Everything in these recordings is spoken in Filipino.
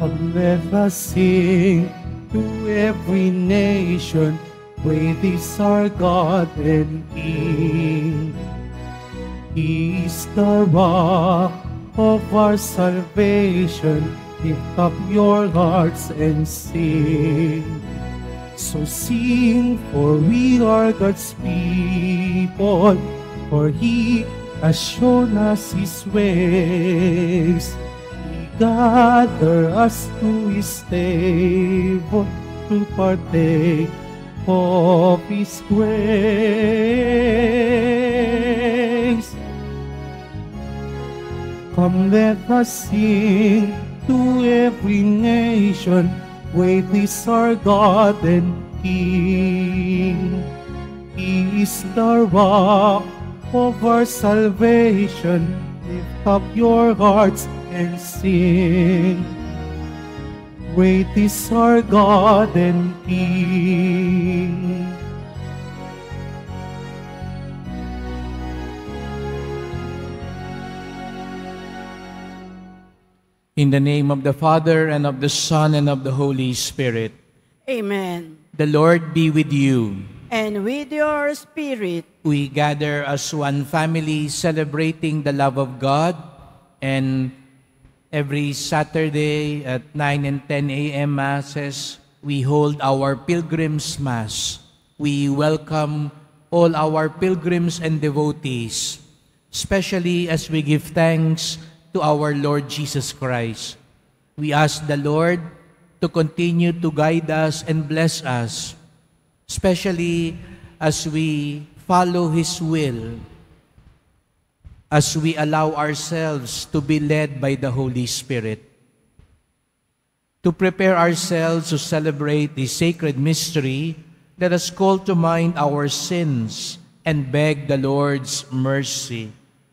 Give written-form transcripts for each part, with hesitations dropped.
Come, let us sing to every nation, praise is our God and King. He is the rock of our salvation. Lift up your hearts and sing. So sing, for we are God's people, for He has shown us His ways. He gathered us to His table to partake of His grace. Come, let us sing to every nation, great is our God and King. He is the rock of our salvation. Lift up your hearts and sing. Great is our God and King. In the name of the Father, and of the Son, and of the Holy Spirit. Amen. The Lord be with you. And with your spirit. We gather as one family celebrating the love of God, and every Saturday at 9 and 10 a.m. Masses, we hold our Pilgrim's Mass. We welcome all our pilgrims and devotees, especially as we give thanks to our Lord Jesus Christ. We ask the Lord to continue to guide us and bless us, especially as we follow His will, as we allow ourselves to be led by the Holy Spirit. To prepare ourselves to celebrate the sacred mystery, let us call to mind our sins and beg the Lord's mercy.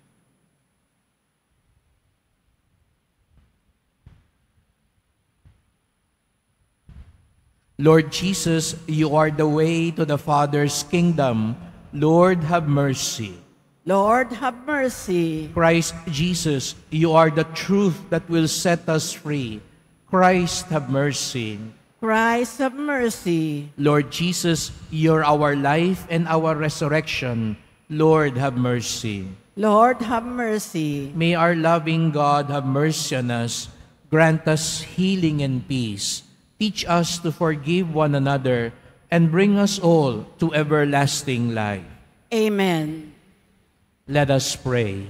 Lord Jesus, you are the way to the Father's kingdom. Lord, have mercy. Lord, have mercy. Christ Jesus, you are the truth that will set us free. Christ, have mercy. Christ, have mercy. Lord Jesus, you're our life and our resurrection. Lord, have mercy. Lord, have mercy. May our loving God have mercy on us, grant us healing and peace. Teach us to forgive one another and bring us all to everlasting life. Amen. Let us pray.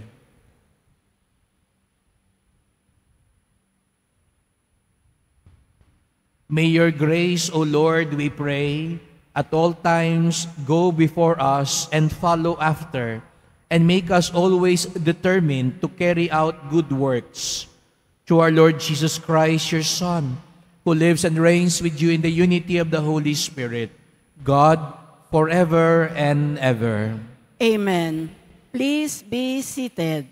May your grace, O Lord, we pray, at all times go before us and follow after, and make us always determined to carry out good works. Through our Lord Jesus Christ, your Son, who lives and reigns with you in the unity of the Holy Spirit, God, forever and ever. Amen. Please be seated.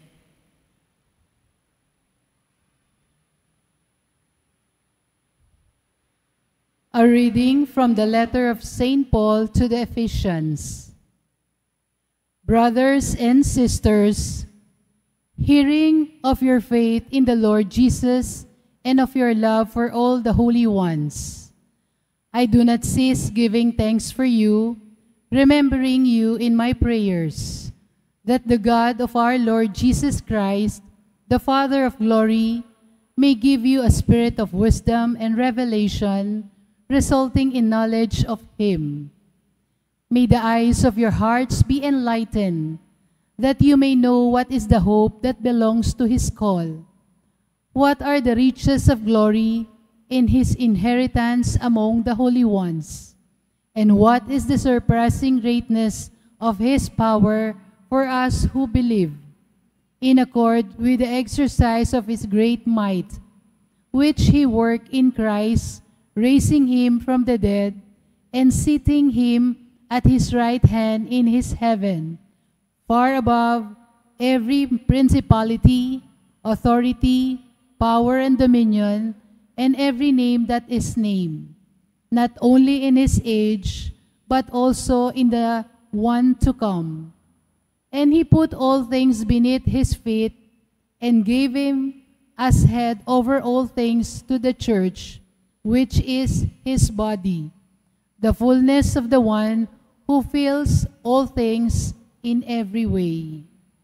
A reading from the letter of St. Paul to the Ephesians. Brothers and sisters, hearing of your faith in the Lord Jesus and of your love for all the holy ones, I do not cease giving thanks for you, remembering you in my prayers, that the God of our Lord Jesus Christ, the Father of glory, may give you a spirit of wisdom and revelation, resulting in knowledge of Him. May the eyes of your hearts be enlightened, that you may know what is the hope that belongs to His call, what are the riches of glory in His inheritance among the holy ones, and what is the surpassing greatness of His power for us who believe, in accord with the exercise of His great might, which He worked in Christ, raising Him from the dead, and seating Him at His right hand in His heaven, far above every principality, authority, power, and dominion, and every name that is named, not only in His age, but also in the one to come. And He put all things beneath His feet, and gave Him as head over all things to the church, which is his body, the fullness of the one who fills all things in every way.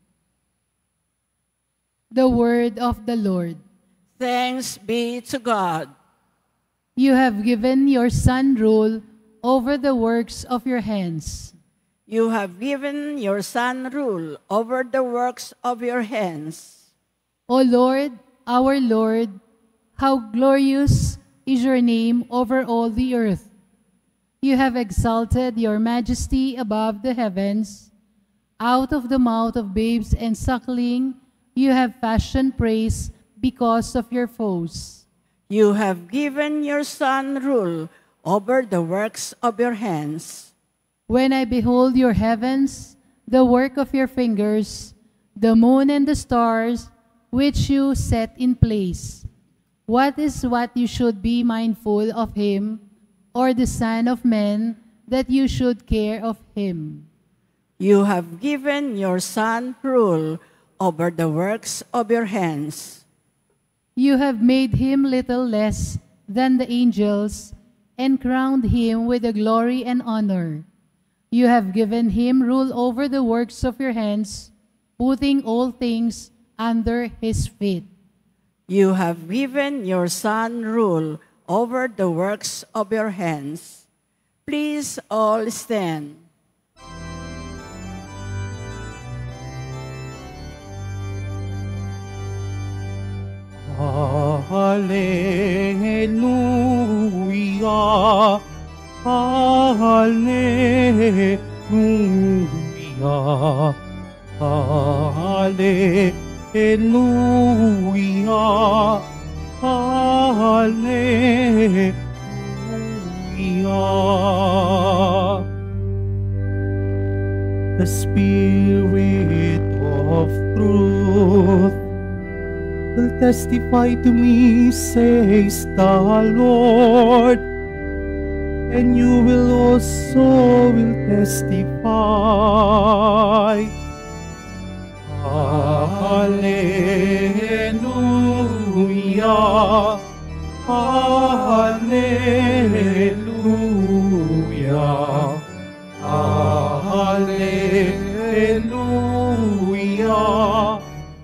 The word of the Lord. Thanks be to God. You have given your Son rule over the works of your hands. You have given your Son rule over the works of your hands. O Lord, our Lord, how glorious is your name over all the earth. You have exalted your majesty above the heavens. Out of the mouth of babes and suckling, you have fashioned praise because of your foes. You have given your Son rule over the works of your hands. When I behold your heavens, the work of your fingers, the moon and the stars, which you set in place, what you should be mindful of him, or the Son of Man, that you should care of him? You have given your Son rule over the works of your hands. You have made him little less than the angels, and crowned him with the glory and honor. You have given him rule over the works of your hands, putting all things under his feet. You have given your Son rule over the works of your hands. Please all stand. Hallelujah, hallelujah, hallelujah, hallelujah. The Spirit of truth will testify to me, says the Lord, and you will also testify. Hallelujah, hallelujah, hallelujah,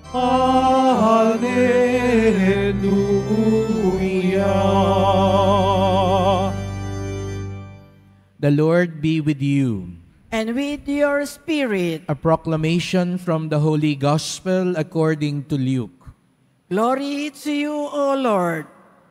hallelujah. The Lord be with you. And with your spirit. A proclamation from the Holy Gospel according to Luke. Glory to you, O Lord.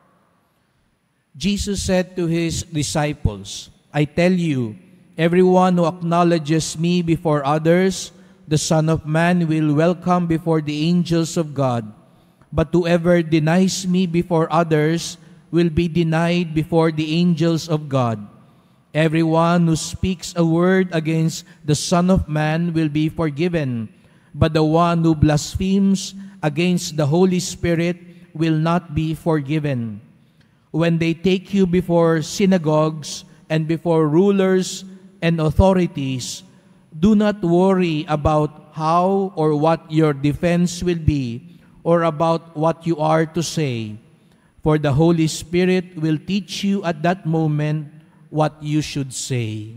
Jesus said to his disciples, I tell you, everyone who acknowledges me before others, the Son of Man will welcome before the angels of God. But whoever denies me before others will be denied before the angels of God. Everyone who speaks a word against the Son of Man will be forgiven, but the one who blasphemes against the Holy Spirit will not be forgiven. When they take you before synagogues and before rulers and authorities, do not worry about how or what your defense will be or about what you are to say, for the Holy Spirit will teach you at that moment what you should say.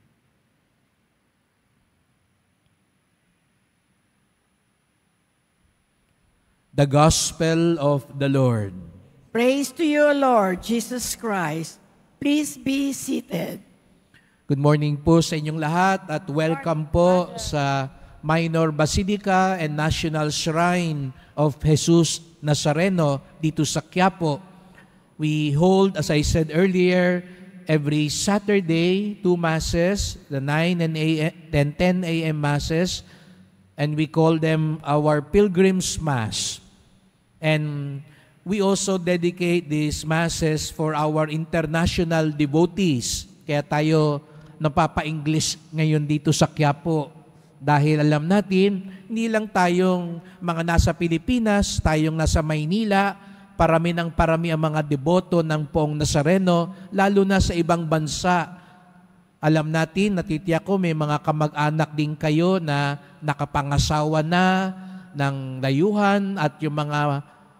The Gospel of the Lord. Praise to you, Lord Jesus Christ. Please be seated. Good morning po sa inyong lahat at welcome po sa Minor Basilica and National Shrine of Jesus Nazareno dito sa Quiapo. We hold, as I said earlier, every Saturday, 2 Masses, the 9 and 10 a.m. Masses, and we call them our Pilgrim's Mass. And we also dedicate these Masses for our international devotees. Kaya tayo napapa-English ngayon dito sa Quiapo. Dahil alam natin, hindi lang tayong mga nasa Pilipinas, tayong nasa Maynila, parami ang mga deboto ng Poong Nazareno, lalo na sa ibang bansa. Alam natin, natitiyak ko, may mga kamag-anak din kayo na nakapangasawa na ng dayuhan at yung mga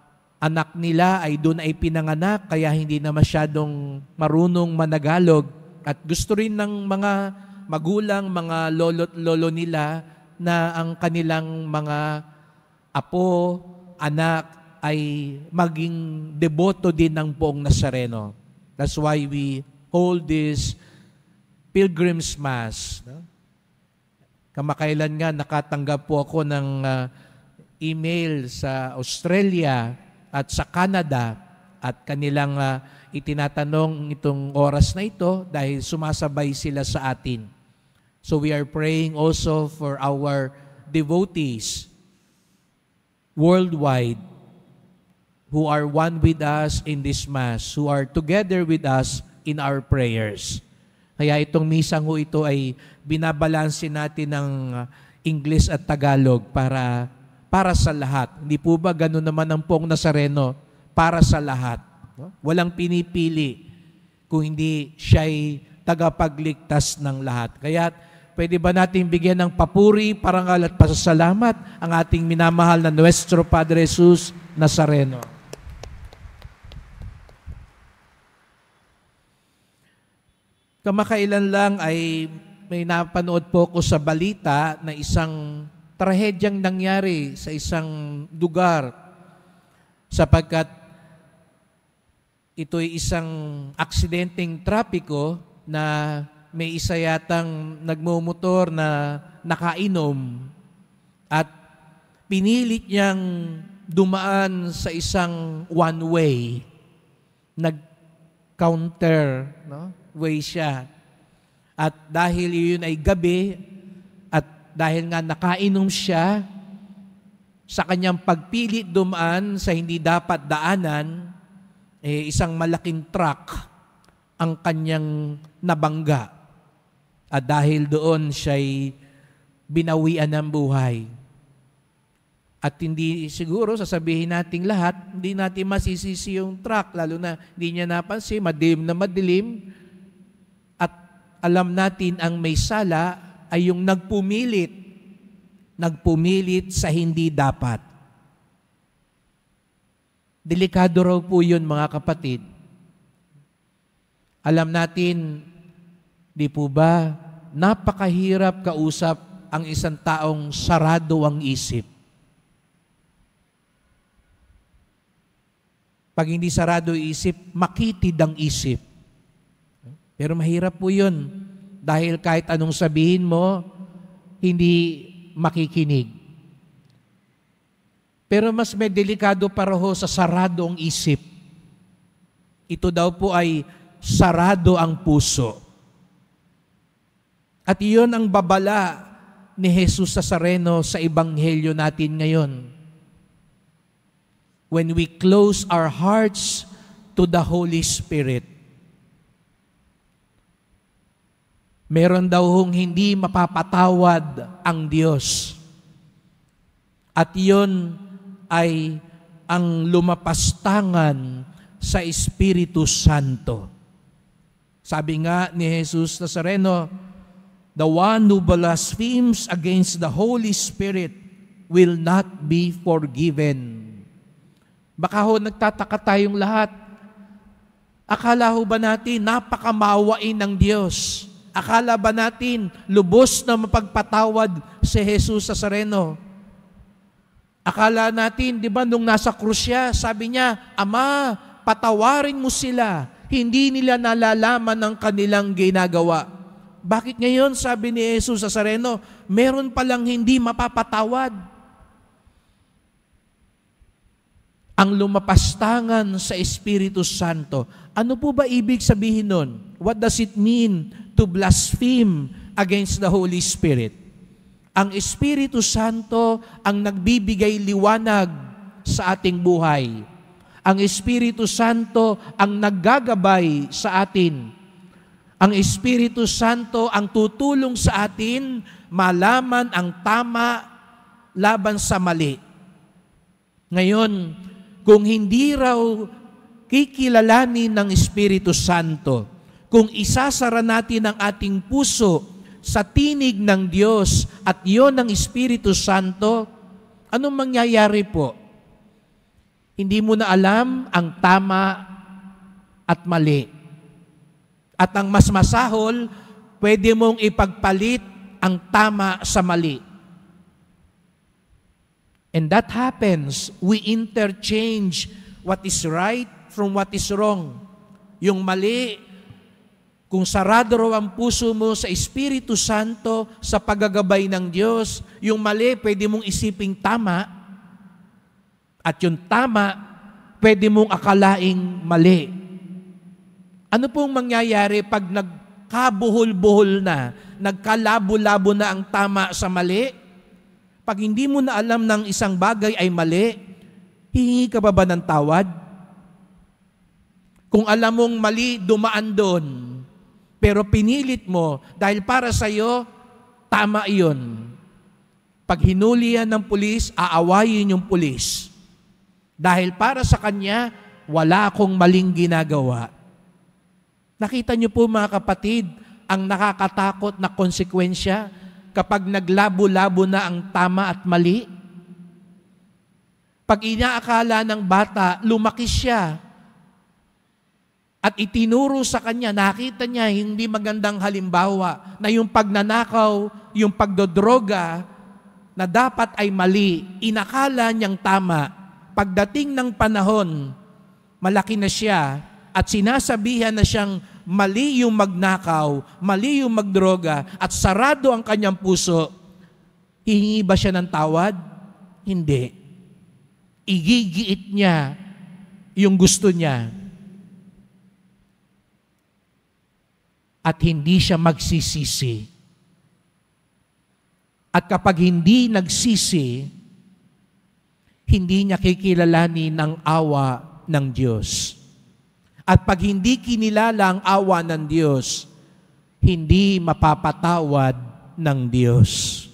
anak nila ay doon ay pinanganak, kaya hindi na masyadong marunong managalog. At gusto rin ng mga magulang, mga lolo nila na ang kanilang mga apo, anak ay maging deboto din ng Poong Nazareno. That's why we hold this Pilgrim's Mass. No? Kamakailan nga nakatanggap po ako ng email sa Australia at sa Canada at kanilang itinatanong itong oras na ito dahil sumasabay sila sa atin. So we are praying also for our devotees worldwide who are one with us in this Mass, who are together with us in our prayers. Kaya itong misang ho ito ay binabalanse natin ng English at Tagalog para sa lahat. Hindi po ba ganun naman ang Poong Nazareno? Para sa lahat. No? Walang pinipili kung hindi siya'y tagapagligtas ng lahat. Kaya pwede ba natin bigyan ng papuri, parangal at pasasalamat ang ating minamahal na Nuestro Padre Jesus Nazareno. Kamakailan lang ay may napanood po ko sa balita na isang trahedyang nangyari sa isang lugar sapagkat ito ay isang aksidenteng trapiko na may isa yatang nagmumotor na nakainom at pinilit niyang dumaan sa isang one-way. Nag-counter way siya. At dahil iyon ay gabi at dahil nga nakainom siya, sa kanyang pagpilit dumaan sa hindi dapat daanan, isang malaking truck ang kanyang nabangga. At dahil doon siya'y binawian ng buhay. At hindi siguro sasabihin nating lahat, hindi natin masisisi yung truck, lalo na hindi niya napansin, madilim na madilim. At alam natin ang may sala ay yung nagpumilit sa hindi dapat. Delikado raw po yun, mga kapatid. Alam natin, di po ba, napakahirap kausap ang isang taong sarado ang isip. Pag hindi sarado isip, makitid ang isip. Pero mahirap po yun. Dahil kahit anong sabihin mo, hindi makikinig. Pero mas may delikado para ho sa sarado ang isip. Ito daw po ay sarado ang puso. At iyon ang babala ni Jesus Nazareno sa ebanghelyo natin ngayon. When we close our hearts to the Holy Spirit, meron daw hong hindi mapapatawad ang Diyos. At iyon ay ang lumapastangan sa Espiritu Santo. Sabi nga ni Jesus Nazareno, the one who blasphemes against the Holy Spirit will not be forgiven. Baka ho nagtataka tayong lahat. Akala ho ba natin napakamawain ng Diyos? Akala ba natin lubos na mapagpatawad si Jesus Nazareno? Akala natin, di ba, nung nasa krus siya, sabi niya, Ama, patawarin mo sila. Hindi nila nalalaman ang kanilang ginagawa. Bakit ngayon, sabi ni Jesus Nazareno, meron palang hindi mapapatawad? Ang lumapastangan sa Espiritu Santo. Ano po ba ibig sabihin nun? What does it mean to blaspheme against the Holy Spirit? Ang Espiritu Santo ang nagbibigay liwanag sa ating buhay. Ang Espiritu Santo ang naggagabay sa atin. Ang Espiritu Santo ang tutulong sa atin malaman ang tama laban sa mali. Ngayon, kung hindi raw kikilalanin ng Espiritu Santo, kung isasara natin ang ating puso sa tinig ng Diyos at iyon ng Espiritu Santo, anong mangyayari po? Hindi mo na alam ang tama at mali. At ang mas masahol, pwede mong ipagpalit ang tama sa mali. And that happens. We interchange what is right from what is wrong. Yung mali, kung sarado raw ang puso mo sa Espiritu Santo, sa paggagabay ng Diyos, yung mali, pwede mong isiping tama, at yung tama, pwede mong akalaing mali. Ano pong mangyayari pag nagkabuhol-buhol na, nagkalabo-labo na ang tama sa mali? Pag hindi mo na alam ng isang bagay ay mali, hihingi ka ba ng tawad? Kung alam mong mali, dumaan doon. Pero pinilit mo, dahil para sa'yo, tama iyon. Pag hinuli yan ng pulis, aawayin yung pulis. Dahil para sa kanya, wala akong maling ginagawa. Nakita niyo po mga kapatid, ang nakakatakot na konsekwensya kapag naglabo-labo na ang tama at mali. Pag inaakala ng bata, lumaki siya at itinuro sa kanya, nakita niya hindi magandang halimbawa na yung pagnanakaw, yung pagdodroga na dapat ay mali, inakala niyang tama. Pagdating ng panahon, malaki na siya at sinasabihan na siyang mali yung magnakaw, mali yung magdroga, at sarado ang kanyang puso, hihingi ba siya ng tawad? Hindi. Igigiit niya yung gusto niya. At hindi siya magsisisi. At kapag hindi nagsisi, hindi niya kikilalanin ang awa ng Diyos. At pag hindi kinilala ang awa ng Diyos, hindi mapapatawad ng Diyos.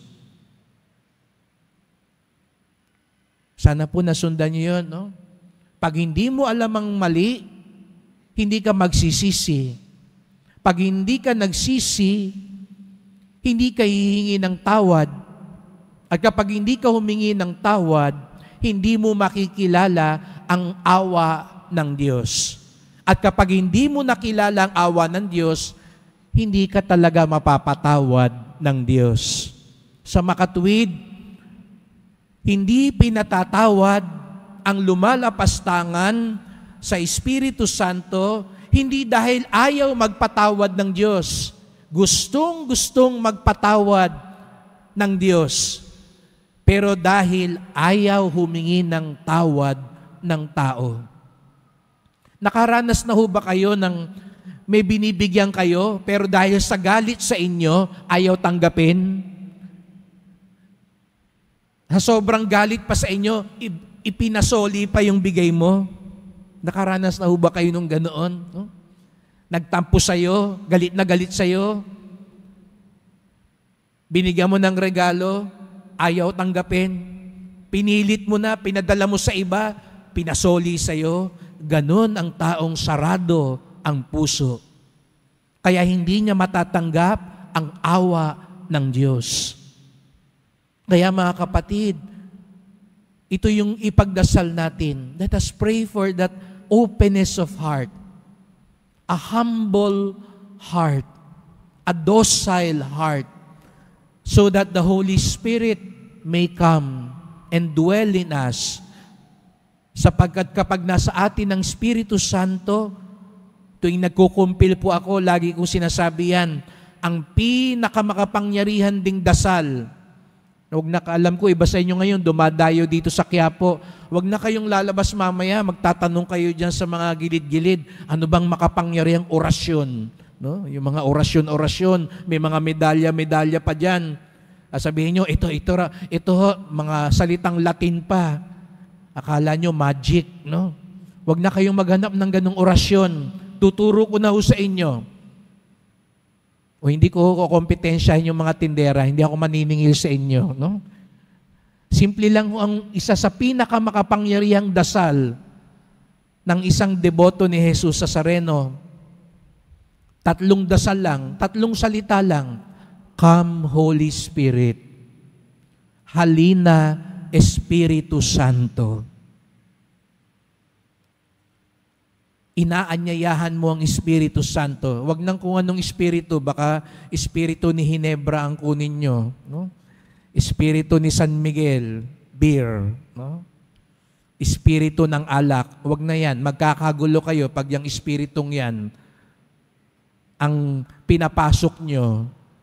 Sana po nasundan niyo yun, no? Pag hindi mo alam ang mali, hindi ka magsisisi. Pag hindi ka nagsisi, hindi ka hihingi ng tawad. At kapag hindi ka humingi ng tawad, hindi mo makikilala ang awa ng Diyos. At kapag hindi mo nakilala ang awa ng Diyos, hindi ka talaga mapapatawad ng Diyos. Sa makatuwid, hindi pinatatawad ang lumalapastangan sa Espiritu Santo, hindi dahil ayaw magpatawad ng Diyos. Gustong-gustong magpatawad ng Diyos. Pero dahil ayaw humingi ng tawad ng tao. Nakaranas na ho ba kayo ng may binibigyan kayo, pero dahil sa galit sa inyo, ayaw tanggapin? Sa sobrang galit pa sa inyo, ipinasoli pa yung bigay mo? Nakaranas na ho ba kayo nung ganoon? No? Nagtampo sa'yo, galit na galit sa'yo, binigyan mo ng regalo, ayaw tanggapin, pinilit mo na, pinadala mo sa iba, pinasoli sa'yo. Ganon ang taong sarado ang puso. Kaya hindi niya matatanggap ang awa ng Diyos. Kaya mga kapatid, ito yung ipagdasal natin. Let us pray for that openness of heart, a humble heart, a docile heart, so that the Holy Spirit may come and dwell in us. Sapagkat kapag nasa atin ang Espiritu Santo, tuwing nagkukumpil po ako, lagi kong sinasabi yan, ang pinakamakapangyarihan ding dasal. Huwag na alam ko, iba sa inyo ngayon, dumadayo dito sa Quiapo. Huwag na kayong lalabas mamaya, magtatanong kayo dyan sa mga gilid-gilid, ano bang makapangyarihang orasyon? No? Yung mga orasyon, may mga medalya pa dyan. Sabihin nyo, ito, mga salitang Latin pa. Akala nyo magic, no? Huwag na kayong maghanap ng ganong orasyon. Tuturo ko na ho sa inyo. O hindi ko kompetensyahin yung mga tindera, hindi ako maniningil sa inyo, no? Simple lang ang isa sa pinakamakapangyarihang dasal ng isang deboto ni Jesus Nazareno. 3 dasal lang, 3 salita lang. Come, Holy Spirit. Halina, Espiritu Santo. inaanyayahan mo ang Espiritu Santo. Huwag nang kung anong Espiritu, baka Espiritu ni Hinebra ang kunin nyo. No? Espiritu ni San Miguel, beer. No? Espiritu ng alak. Huwag na yan. Magkakagulo kayo pag yung Espiritong yan ang pinapasok nyo.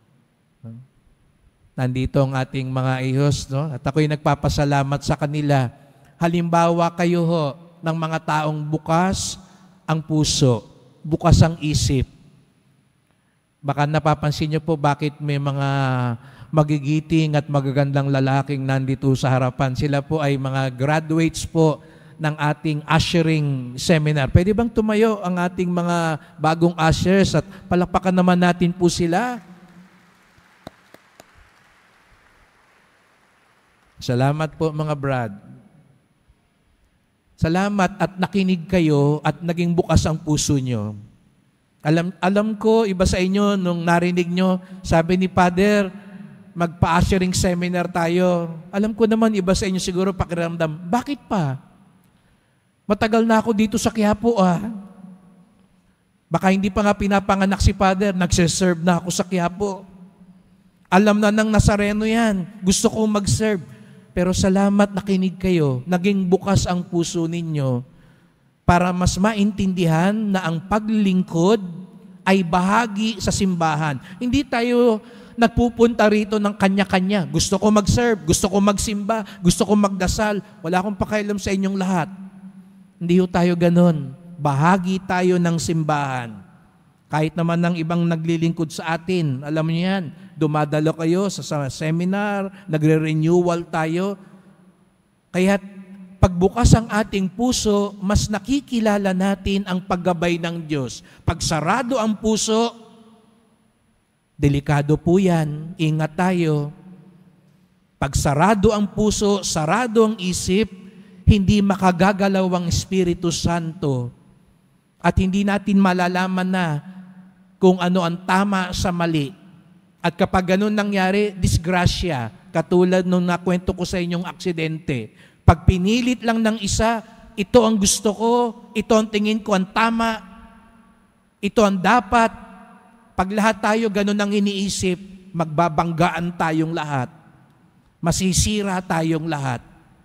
Nandito ang ating mga ihos, no? At ako'y nagpapasalamat sa kanila. Halimbawa kayo ho ng mga taong bukas ang puso, bukas ang isip. Baka napapansin niyo po bakit may mga magigiting at magagandang lalaking nandito sa harapan. Sila po ay mga graduates po ng ating ushering seminar. Pwede bang tumayo ang ating mga bagong ushers at palakpakan naman natin po sila? Salamat po mga brad. Salamat at nakinig kayo at naging bukas ang puso nyo. Alam ko, iba sa inyo, nung narinig nyo, sabi ni Father, magpa-ushering seminar tayo. Alam ko naman, iba sa inyo siguro pakiramdam, bakit pa? Matagal na ako dito sa Quiapo Baka hindi pa nga pinapanganak si Father, nagsiserve na ako sa Quiapo. Alam na ng Nazareno yan, gusto kong mag-serve. Pero salamat nakinig kayo, naging bukas ang puso ninyo para mas maintindihan na ang paglingkod ay bahagi sa simbahan. Hindi tayo nagpupunta rito ng kanya-kanya. Gusto ko mag-serve, gusto ko magsimba, gusto ko magdasal. Wala akong pakialam sa inyong lahat. Hindi tayo ganon. Bahagi tayo ng simbahan. Kahit naman ng ibang naglilingkod sa atin, alam niyo yan, dumadalo kayo sa seminar, nagre-renewal tayo. Kaya pagbukas ang ating puso, mas nakikilala natin ang paggabay ng Diyos. Pag sarado ang puso, delikado po yan, ingat tayo. Pag sarado ang puso, sarado ang isip, hindi makagagalaw ang Espiritu Santo. At hindi natin malalaman na kung ano ang tama sa mali. At kapag ganun nangyari, disgrasya, katulad nung nakwento ko sa inyong aksidente. Pag pinilit lang ng isa, ito ang gusto ko, ito ang tingin ko ang tama, ito ang dapat. Pag lahat tayo ganun ang iniisip, magbabanggaan tayong lahat. Masisira tayong lahat.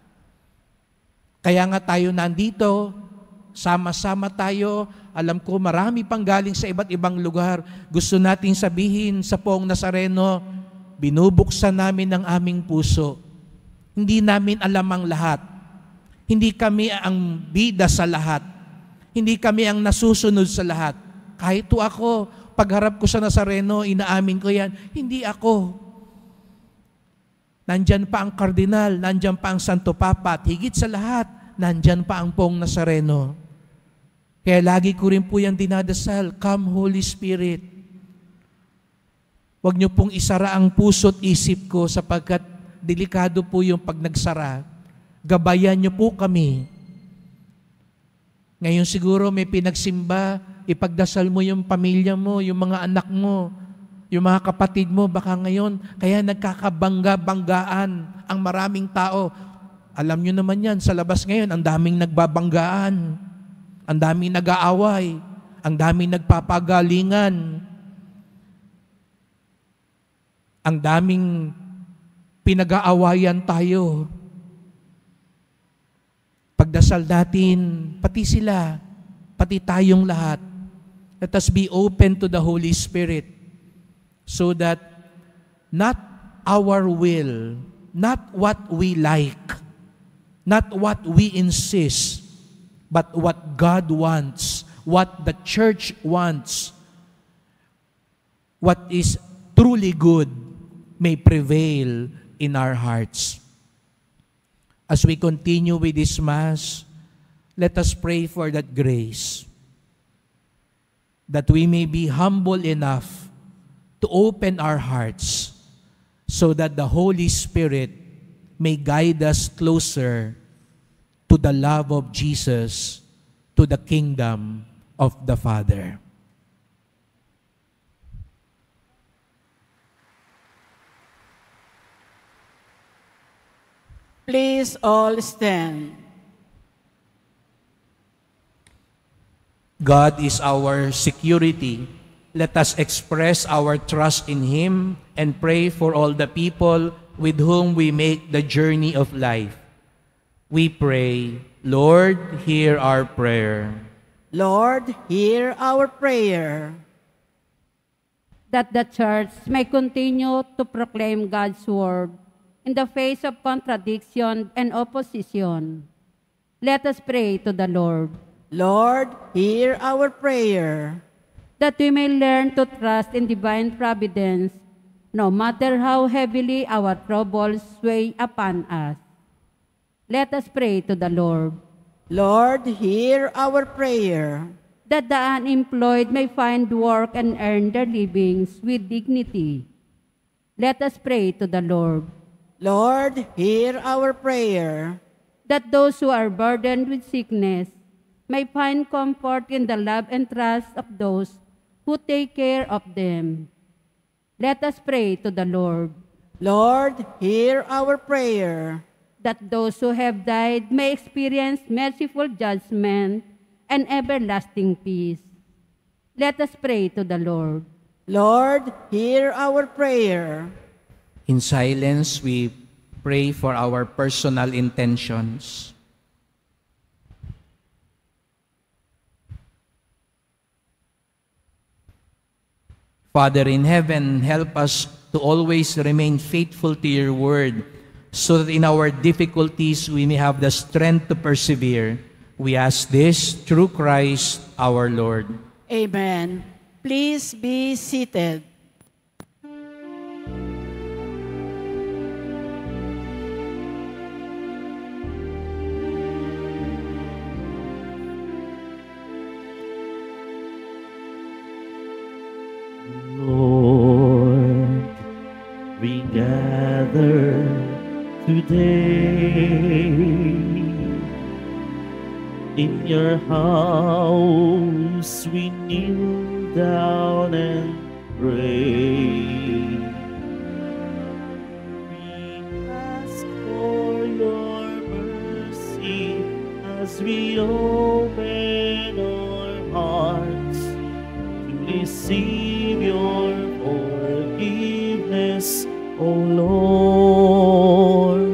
Kaya nga tayo nandito, sama-sama tayo. Alam ko marami pang galing sa iba't ibang lugar. Gusto nating sabihin sa Poong Nazareno, binubuksan namin ang aming puso. Hindi namin alam ang lahat. Hindi kami ang bida sa lahat. Hindi kami ang nasusunod sa lahat. Kahit ako, pagharap ko sa Nazareno, inaamin ko yan, hindi ako. Nandyan pa ang kardinal, nandyan pa ang Santo Papa, at higit sa lahat, nandyan pa ang Poong Nazareno. Kaya lagi ko rin po yung dinadasal, come Holy Spirit. Huwag niyo pong isara ang puso at isip ko sapagkat delikado po yung pag nagsara. Gabayan niyo po kami. Ngayon siguro may pinagsimba, ipagdasal mo yung pamilya mo, yung mga anak mo, yung mga kapatid mo, baka ngayon, kaya nagkakabangga-banggaan ang maraming tao. Alam niyo naman yan, sa labas ngayon, ang daming nagbabanggaan. Ang daming nag-aaway, ang daming nagpapagalingan, ang daming pinag-aawayan tayo. Pagdasal natin, pati sila, pati tayong lahat. Let us be open to the Holy Spirit so that not our will, not what we like, not what we insist, but what God wants, what the church wants, what is truly good may prevail in our hearts. As we continue with this Mass, let us pray for that grace, that we may be humble enough to open our hearts so that the Holy Spirit may guide us closer to the love of Jesus, to the kingdom of the Father. Please all stand. God is our security. Let us express our trust in Him and pray for all the people with whom we make the journey of life. We pray, Lord, hear our prayer. Lord, hear our prayer. That the Church may continue to proclaim God's word in the face of contradiction and opposition. Let us pray to the Lord. Lord, hear our prayer. That we may learn to trust in divine providence, no matter how heavily our troubles weigh upon us. Let us pray to the Lord. Lord, hear our prayer. That the unemployed may find work and earn their livings with dignity. Let us pray to the Lord. Lord, hear our prayer. That those who are burdened with sickness may find comfort in the love and trust of those who take care of them. Let us pray to the Lord. Lord, hear our prayer. That those who have died may experience merciful judgment and everlasting peace. Let us pray to the Lord. Lord, hear our prayer. In silence, we pray for our personal intentions. Father in heaven, help us to always remain faithful to your word, so that in our difficulties we may have the strength to persevere. We ask this through Christ our Lord. Amen. Please be seated. Lord, we gather today in your house. We kneel down and pray. We ask for your mercy as we open our hearts to receive your forgiveness, O Lord.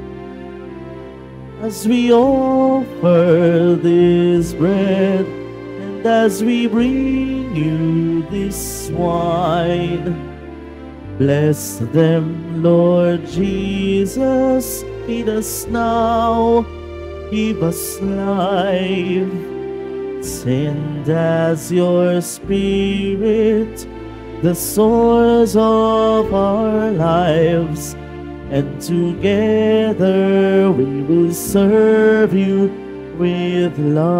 As we offer this bread and as we bring you this wine, bless them, Lord Jesus. Feed us now, give us life. Send as your Spirit the source of our lives, and together we will serve you with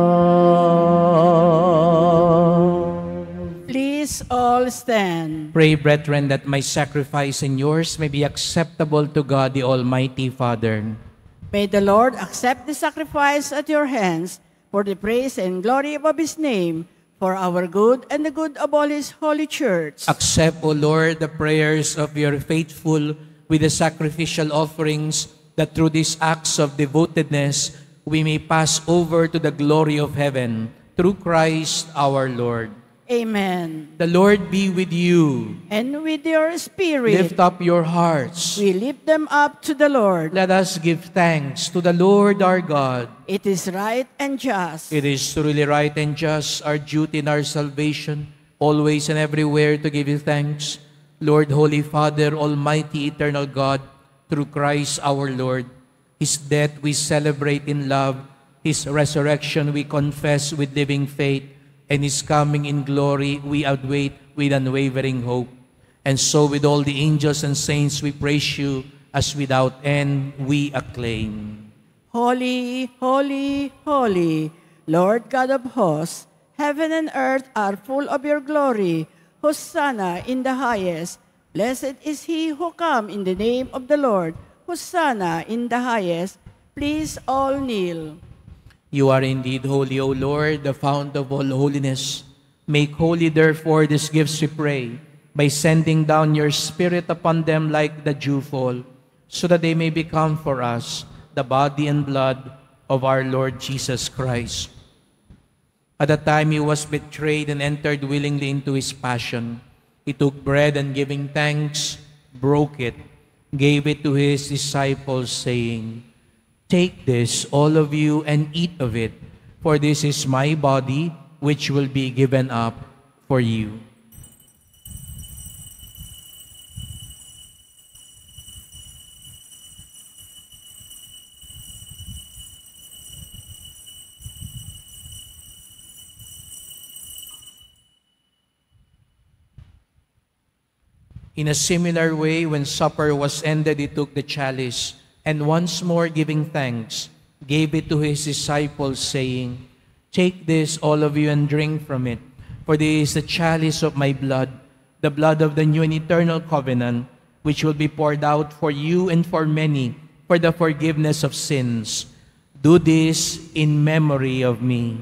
love. Please all stand. Pray, brethren, that my sacrifice and yours may be acceptable to God, the Almighty Father. May the Lord accept the sacrifice at your hands for the praise and glory of his name, for our good and the good of all his holy church. Accept, O Lord, the prayers of your faithful with the sacrificial offerings, that through these acts of devotedness we may pass over to the glory of heaven. Through Christ our Lord. Amen. The Lord be with you. And with your spirit, Lift up your hearts. we lift them up to the Lord. Let us give thanks to the Lord our God. It is right and just. It is truly right and just, our duty and our salvation, always and everywhere to give you thanks. Lord, Holy Father, Almighty, Eternal God, through Christ our Lord. His death we celebrate in love. His resurrection we confess with living faith. And His coming in glory we await with unwavering hope. And so with all the angels and saints we praise you, as without end we acclaim. Holy, holy, holy, Lord God of hosts, heaven and earth are full of your glory. Hosanna in the highest. Blessed is he who comes in the name of the Lord. Hosanna in the highest. Please all kneel. You are indeed holy, O Lord, the fount of all holiness. Make holy, therefore, these gifts, we pray, by sending down your Spirit upon them like the dewfall, so that they may become for us the body and blood of our Lord Jesus Christ. At the time he was betrayed and entered willingly into his passion, he took bread and giving thanks, broke it, gave it to his disciples, saying, "Take this, all of you, and eat of it, for this is my body, which will be given up for you." In a similar way, when supper was ended, he took the chalice, and once more giving thanks, gave it to his disciples, saying, "Take this, all of you, and drink from it, for this is the chalice of my blood, the blood of the new and eternal covenant, which will be poured out for you and for many, for the forgiveness of sins. Do this in memory of me."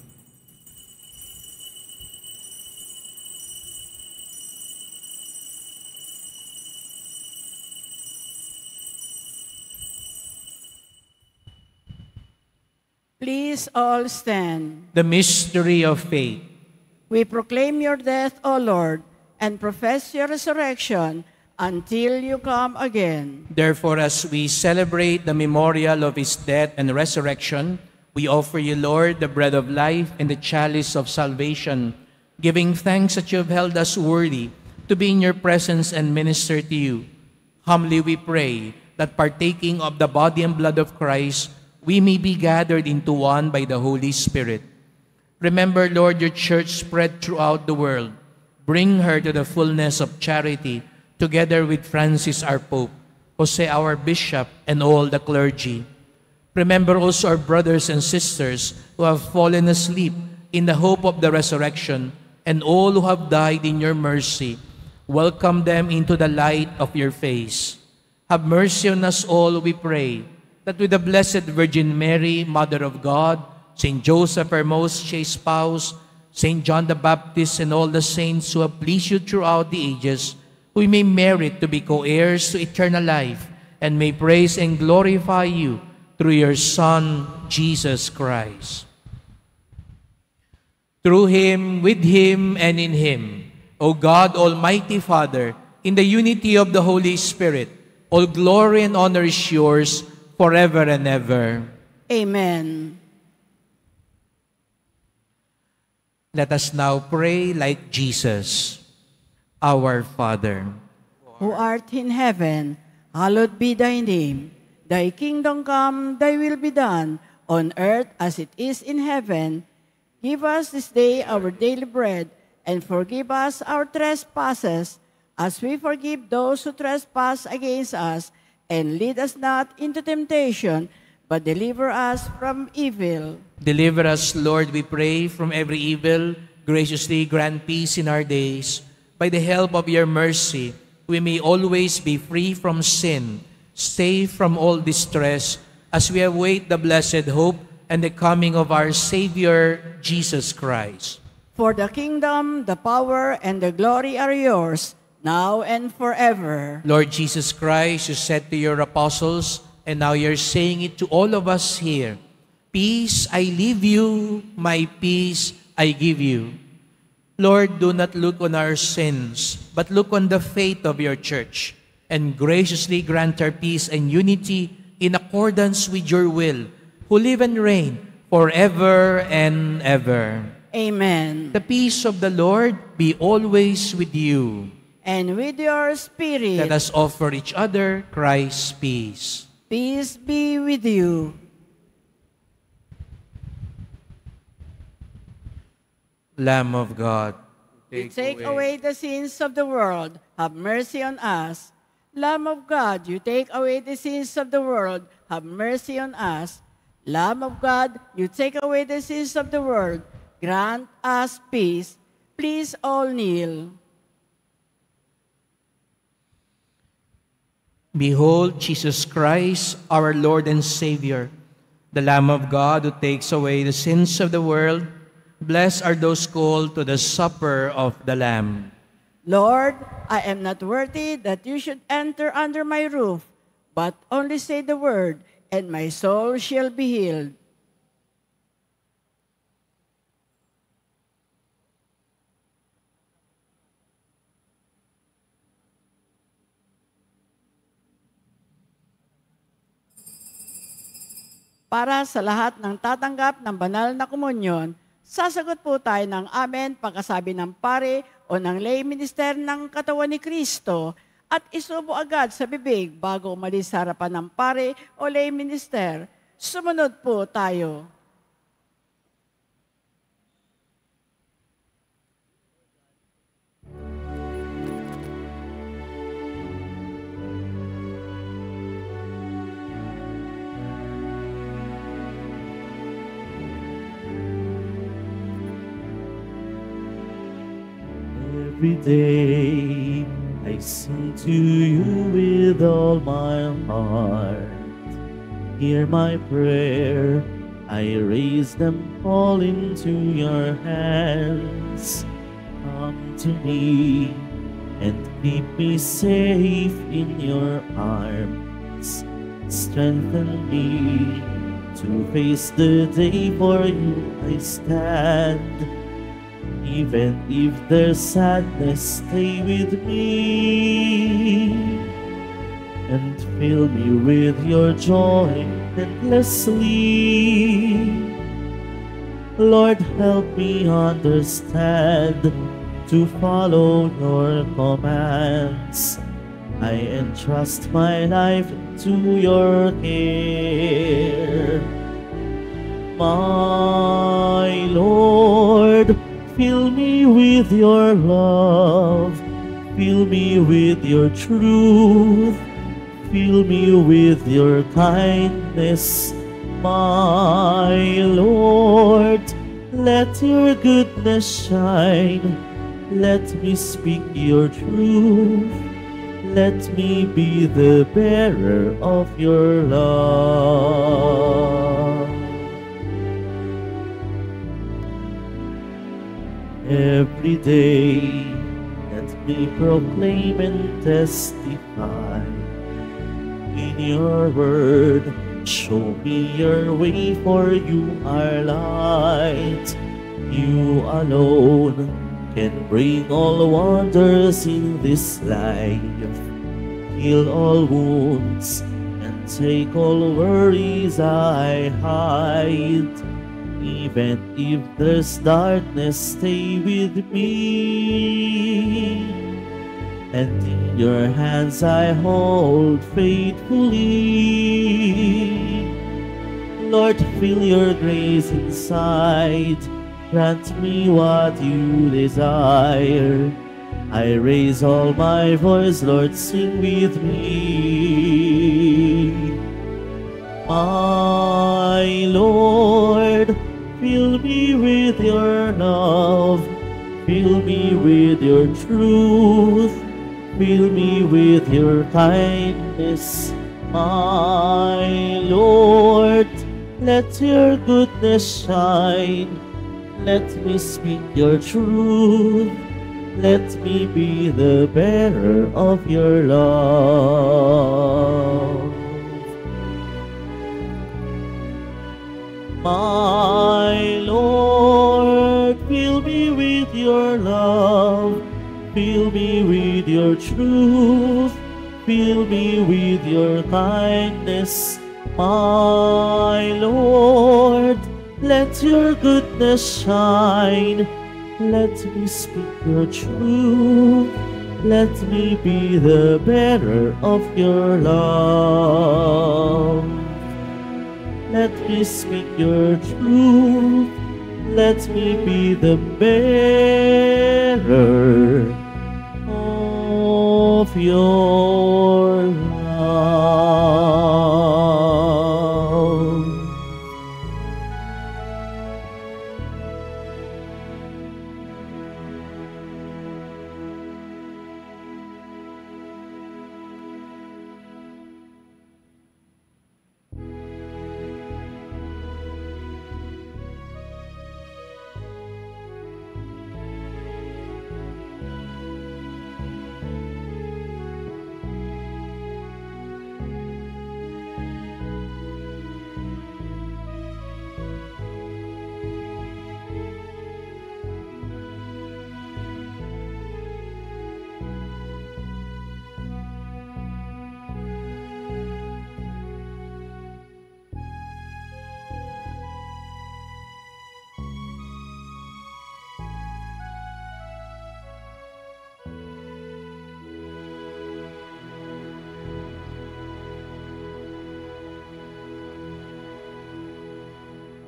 Please all stand. The mystery of faith. We proclaim your death, O Lord, and profess your resurrection until you come again. Therefore, as we celebrate the memorial of his death and resurrection, we offer you, Lord, the bread of life and the chalice of salvation, giving thanks that you have held us worthy to be in your presence and minister to you. Humbly we pray that partaking of the body and blood of Christ, we may be gathered into one by the Holy Spirit. Remember, Lord, your church spread throughout the world. Bring her to the fullness of charity, together with Francis our Pope, Jose our Bishop, and all the clergy. Remember also our brothers and sisters who have fallen asleep in the hope of the resurrection, and all who have died in your mercy. Welcome them into the light of your face. Have mercy on us all, we pray, that with the Blessed Virgin Mary, Mother of God, Saint Joseph, her most chaste spouse, Saint John the Baptist, and all the saints who have pleased you throughout the ages, we may merit to be co-heirs to eternal life, and may praise and glorify you through your Son, Jesus Christ. Through him, with him, and in him, O God, Almighty Father, in the unity of the Holy Spirit, all glory and honor is yours, forever and ever. Amen. Let us now pray like Jesus. Our Father, Who art in heaven, hallowed be thy name. Thy kingdom come, thy will be done, on earth as it is in heaven. Give us this day our daily bread, and forgive us our trespasses, as we forgive those who trespass against us. And lead us not into temptation, but deliver us from evil. deliver us, Lord, we pray, from every evil. Graciously grant peace in our days. By the help of your mercy, we may always be free from sin, safe from all distress, as we await the blessed hope and the coming of our Savior, Jesus Christ. For the kingdom, the power, and the glory are yours, now and forever. Lord Jesus Christ, you said to your apostles, and now you're saying it to all of us here, "Peace I leave you, my peace I give you." Lord, do not look on our sins, but look on the faith of your church, and graciously grant her peace and unity in accordance with your will, who live and reign forever and ever. Amen. The peace of the Lord be always with you. And with your spirit. Let us offer each other Christ's peace. Peace be with you. Lamb of God, Take away the sins of the world. Have mercy on us. Lamb of God, you take away the sins of the world. Have mercy on us. Lamb of God, you take away the sins of the world. Grant us peace. Please all kneel. Behold Jesus Christ, our Lord and Savior, the Lamb of God who takes away the sins of the world. Blessed are those called to the supper of the Lamb. Lord, I am not worthy that you should enter under my roof, but only say the word, and my soul shall be healed. Para sa lahat ng tatanggap ng banal na komunyon, sasagot po tayo ng amen pagkasabi ng pare o ng lay minister ng katawan ni Kristo at isubo agad sa bibig bago umalis sa harapan ng pare o lay minister. Sumunod po tayo. Every day I sing to you with all my heart. Hear my prayer, I raise them all into your hands. Come to me and keep me safe in your arms. Strengthen me to face the day for you I stand. Even if there's sadness, stay with me and fill me with your joy endlessly. Lord, help me understand to follow your commands. I entrust my life to your care. My Lord, fill me with your love, fill me with your truth, fill me with your kindness, my Lord. Let your goodness shine, let me speak your truth, let me be the bearer of your love. Every day, let me proclaim and testify. In your word, show me your way, for you are light. You alone can bring all wonders in this life. Heal all wounds and take all worries I hide. Even if there's darkness, stay with me. And in your hands I hold faithfully. Lord, feel your grace inside. Grant me what you desire. I raise all my voice, Lord, sing with me. My Lord, fill me with your love, fill me with your truth, fill me with your kindness, my Lord. Let your goodness shine, let me speak your truth, let me be the bearer of your love. My Lord, fill me with your love, fill me with your truth, fill me with your kindness, my Lord. Let your goodness shine, let me speak your truth, let me be the bearer of your love. Let me speak your truth, let me be the bearer of your love.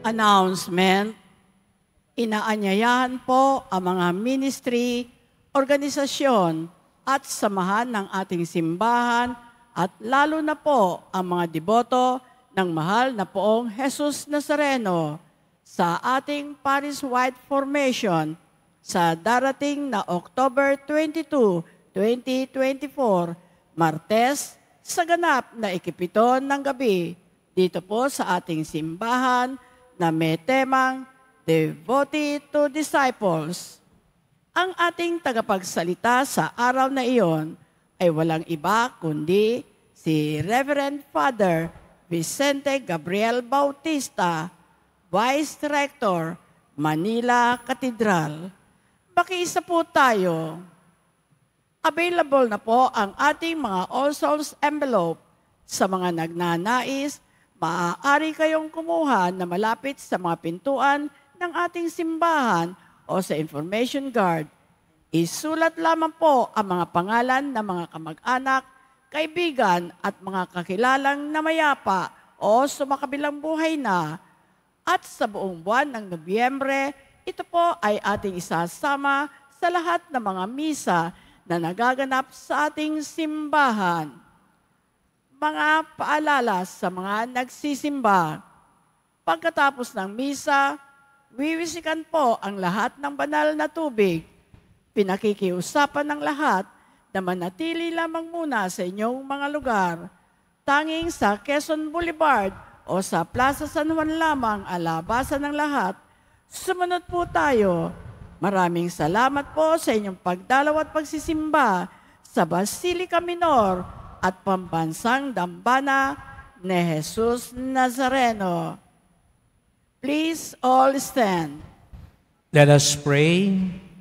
Announcement. Inaanyayahan po ang mga ministry, organisasyon at samahan ng ating simbahan at lalo na po ang mga deboto ng mahal na poong Jesus Nazareno sa ating parish-wide formation sa darating na October 22, 2024, Martes, sa ganap na ikapito ng gabi, dito po sa ating simbahan na may temang Devoted to Disciples. Ang ating tagapagsalita sa araw na iyon ay walang iba kundi si Reverend Father Vicente Gabriel Bautista, Vice Rector, Manila Cathedral. Makiisa po tayo. Available na po ang ating mga All Souls envelope. Sa mga nagnanais, maaari kayong kumuha na malapit sa mga pintuan ng ating simbahan o sa information guard. Isulat lamang po ang mga pangalan ng mga kamag-anak, kaibigan at mga kakilalang namayapa o sumakabilang buhay na. At sa buong buwan ng Nobyembre, ito po ay ating isasama sa lahat ng mga misa na nagaganap sa ating simbahan. Mga paalala sa mga nagsisimba. Pagkatapos ng misa, wiwisikan po ang lahat ng banal na tubig. Pinakikiusapan ng lahat na manatili lamang muna sa inyong mga lugar. Tanging sa Quezon Boulevard o sa Plaza San Juan lamang alabasan ng lahat. Sumunod po tayo. Maraming salamat po sa inyong pagdalaw at pagsisimba sa Basilica Minor at Pambansang Dambana ni Jesus Nazareno. Please all stand. Let us pray.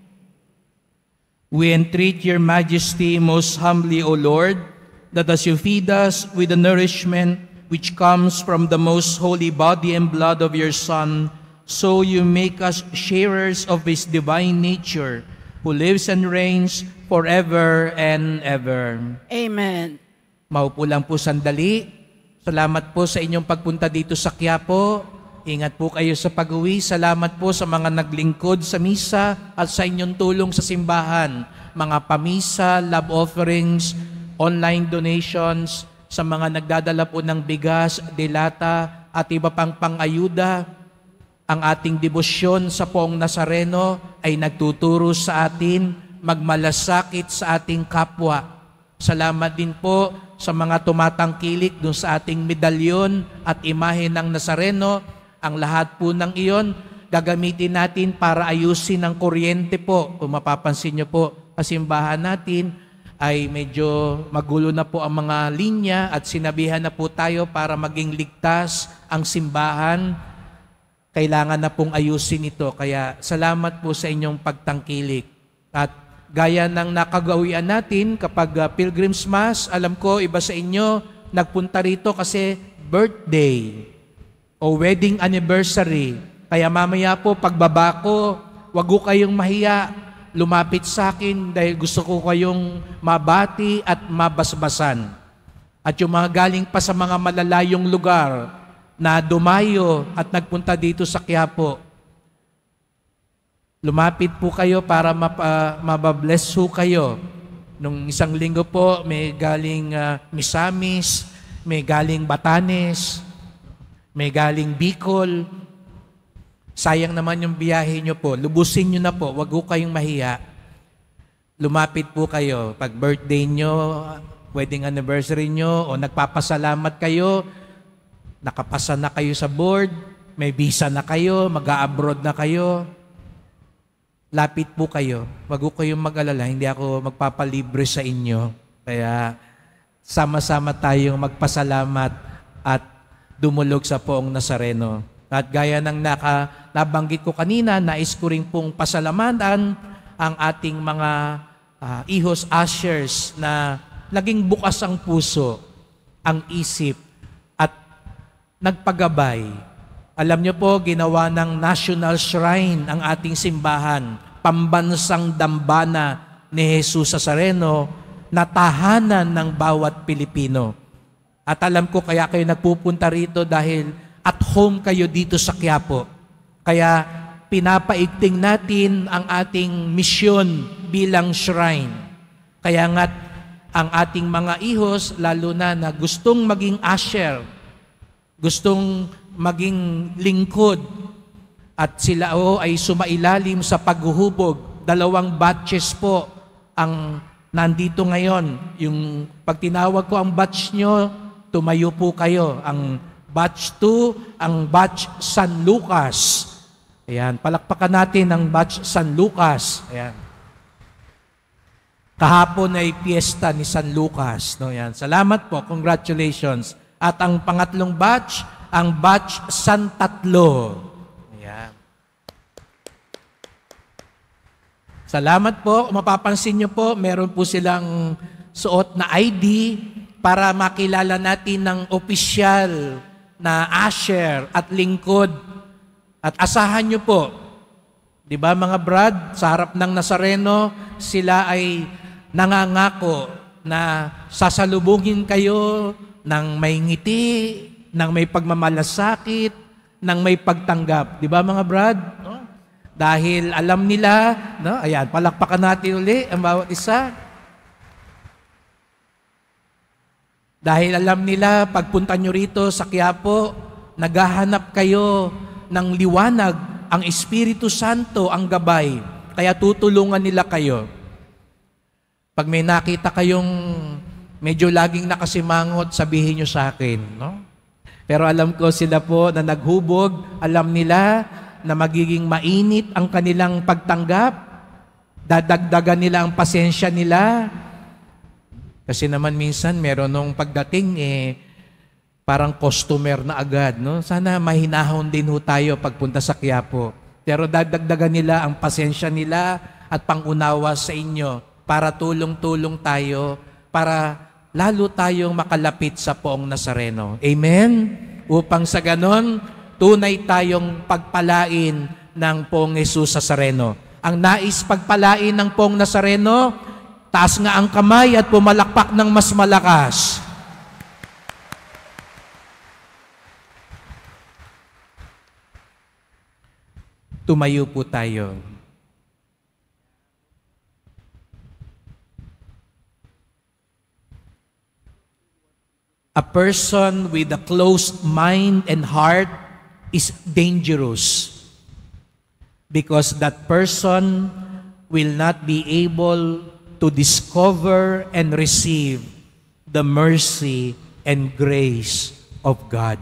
We entreat your majesty most humbly, O Lord, that as you feed us with the nourishment which comes from the most holy body and blood of your Son, so you make us sharers of his divine nature, who lives and reigns forever and ever. Amen. Maupo lang po sandali. Salamat po sa inyong pagpunta dito sa Quiapo. Ingat po kayo sa pag-uwi. Salamat po sa mga naglingkod sa misa at sa inyong tulong sa simbahan. Mga pamisa, love offerings, online donations, sa mga nagdadala po ng bigas, delata at iba pang pang-ayuda. Ang ating debosyon sa Poong Nazareno ay nagtuturo sa atin magmalasakit sa ating kapwa. Salamat din po sa mga tumatangkilik dun sa ating medalyon at imahe ng Nazareno. Ang lahat po ng iyon, gagamitin natin para ayusin ang kuryente po. Kung mapapansin nyo po, kasimbahan natin ay medyo magulo na po ang mga linya at sinabihan na po tayo para maging ligtas ang simbahan. Kailangan na pong ayusin ito. Kaya salamat po sa inyong pagtangkilik. At gaya ng nakagawian natin kapag Pilgrim's Mass, alam ko iba sa inyo nagpunta rito kasi birthday o wedding anniversary. Kaya mamaya po, pagbaba ko, wag ko kayong mahiya. Lumapit sa akin dahil gusto ko kayong mabati at mabasbasan. At yung mga galing pa sa mga malalayong lugar na dumayo at nagpunta dito sa Quiapo, lumapit po kayo para mababless ho kayo. Nung isang linggo po, may galing Misamis, may galing Batanes, may galing Bicol. Sayang naman yung biyahe nyo po. Lubusin nyo na po. Huwag ho kayong mahiya. Lumapit po kayo. Pag birthday nyo, wedding anniversary nyo, o nagpapasalamat kayo, nakapasa na kayo sa board, may visa na kayo, mag-a-abroad na kayo, lapit po kayo. Huwag ho kayong mag-alala. Hindi ako magpapalibre sa inyo. Kaya sama-sama tayong magpasalamat at dumulog sa Poong Nazareno. At gaya ng nabanggit ko kanina, nais ko rin pong pasalamatan ang ating mga ihos ushers na naging bukas ang puso, ang isip, at nagpagabay. Alam niyo po, ginawa ng National Shrine ang ating simbahan, pambansang dambana ni Jesus Nazareno, na tahanan ng bawat Pilipino. At alam ko kaya kayo nagpupunta rito dahil at home kayo dito sa Quiapo. Kaya pinapaigting natin ang ating misyon bilang shrine. Kaya nga't ang ating mga ihos, lalo na gustong maging usher, gustong maging lingkod, at sila ay sumailalim sa paghuhubog. 2 batches po ang nandito ngayon. Yung pag tinawag ko ang batch nyo, tumayo po kayo. Ang batch 2, ang batch San Lucas. Ayan, palakpakan natin ang batch San Lucas. Ayan. Kahapon ay piyesta ni San Lucas. No? Ayan. Salamat po, congratulations. At ang pangatlong batch, ang batch San Tatlo. Ayan. Salamat po. Mapapansin nyo po, meron po silang suot na ID para makilala natin ng opisyal na usher at lingkod. At asahan nyo po, di ba mga brad, sa harap ng Nazareno, sila ay nangangako na sasalubungin kayo ng may ngiti, ng may pagmamalasakit, ng may pagtanggap. Di ba mga brad? No? Dahil alam nila, no? Ayan, palakpakan natin uli ang bawat isa. Dahil alam nila, pagpunta nyo rito sa Quiapo, naghahanap kayo ng liwanag, ang Espiritu Santo ang gabay. Kaya tutulungan nila kayo. Pag may nakita kayong medyo laging nakasimangot, sabihin nyo sa akin. No? Pero alam ko sila po na naghubog, alam nila na magiging mainit ang kanilang pagtanggap, dadagdagan nila ang pasensya nila. Kasi naman minsan meron nung pagdating parang customer na agad, no? Sana mahinahon din ho tayo pagpunta sa Quiapo. Pero dadagdagan nila ang pasensya nila at pangunawa sa inyo para tulong-tulong tayo, para lalo tayong makalapit sa Poong Nazareno. Amen? Upang sa ganon, tunay tayong pagpalain ng Poong Jesus Nazareno. Ang nais pagpalain ng Poong Nazareno, taas nga ang kamay at pumalakpak ng mas malakas. Tumayo po tayo. A person with a closed mind and heart is dangerous because that person will not be able to discover and receive the mercy and grace of God.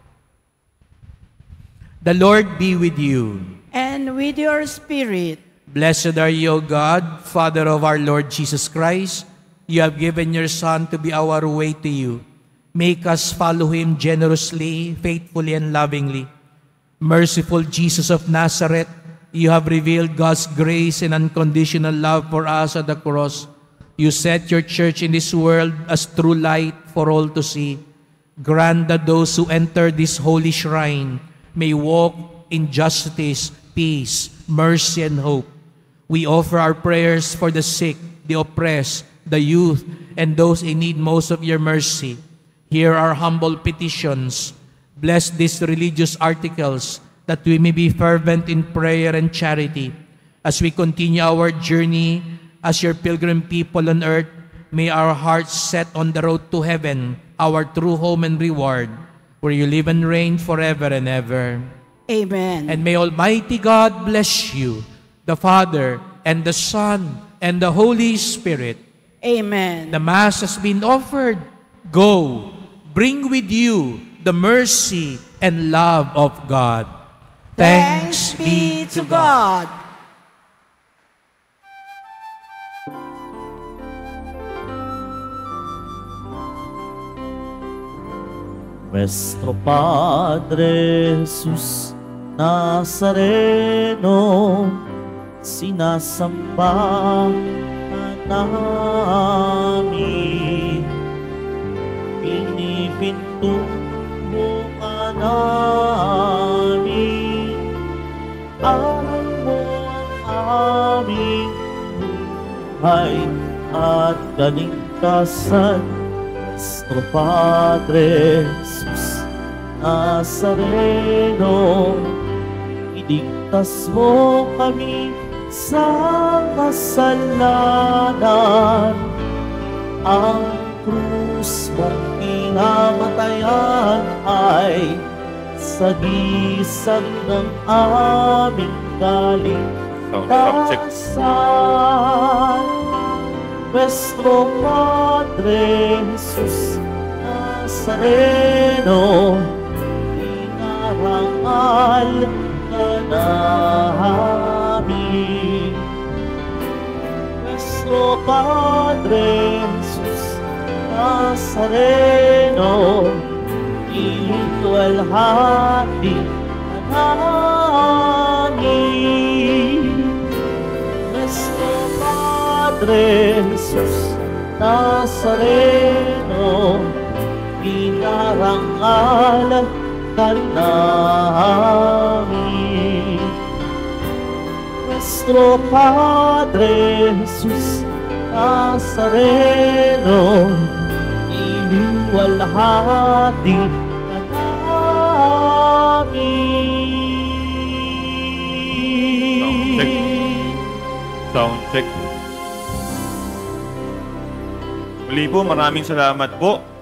The Lord be with you. And with your spirit. Blessed are you, O God, Father of our Lord Jesus Christ. You have given your Son to be our way to you. Make us follow Him generously, faithfully, and lovingly. Merciful Jesus of Nazareth, you have revealed God's grace and unconditional love for us at the cross. You set your church in this world as true light for all to see. Grant that those who enter this holy shrine may walk in justice, peace, mercy, and hope. We offer our prayers for the sick, the oppressed, the youth, and those in need most of your mercy. Hear our humble petitions. Bless these religious articles that we may be fervent in prayer and charity. As we continue our journey as your pilgrim people on earth, may our hearts set on the road to heaven, our true home and reward, where you live and reign forever and ever. Amen. And may Almighty God bless you, the Father, and the Son, and the Holy Spirit. Amen. The Mass has been offered. Go, bring with you the mercy and love of God. Thanks be to God. Nuestro Padre Jesus Nazareno, sinasamba namin, pinipinto mo ka namin, aral mo ang aming buhay at kaligtasan. Nuestro Padre Jesus Nazareno, iligtas mo kami sa kasalanan. Ang krus mong pinamatayan ay sagisag ng aming kaligtasan. Nuestro Padre Jesus Nazareno, inarangal ka namin. Nuestro Padre Jesus Nazareno, iluwalhati ka namin. Nuestro Padre Jesus Nazareno, inarangal ka namin. Nuestro Padre Jesus Nazareno, iniwalhati ka namin. Sound check. Muli po, maraming salamat po